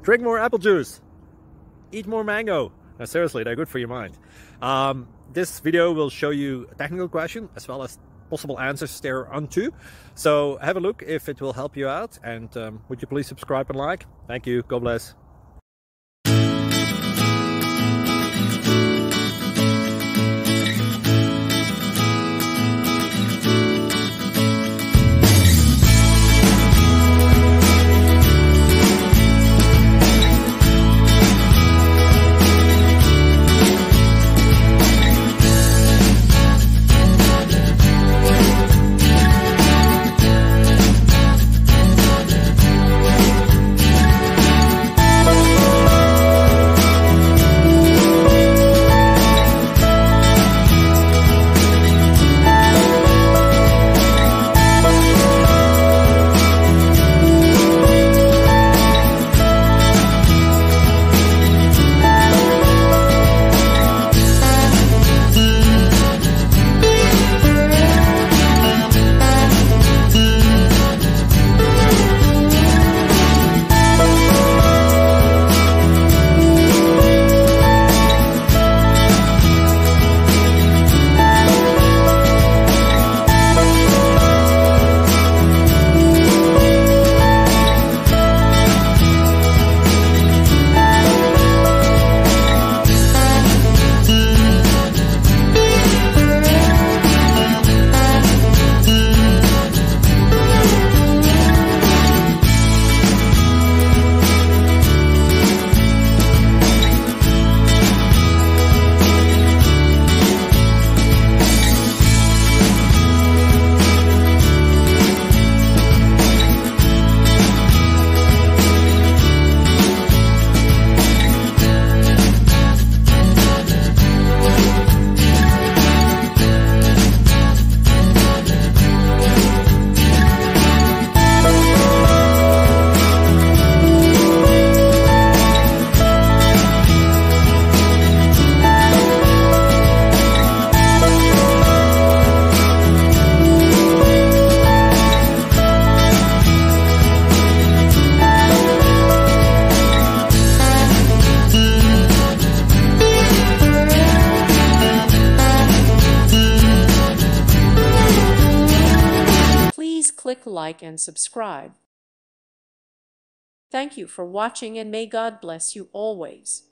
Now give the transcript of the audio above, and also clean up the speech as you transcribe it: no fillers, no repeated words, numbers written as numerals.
Drink more apple juice. Eat more mango. No, seriously, they're good for your mind. This video will show you a technical question as well as possible answers thereunto. So have a look if it will help you out, and would you please subscribe and like? Thank you. God bless. Click like and subscribe. Thank you for watching, and may God bless you always.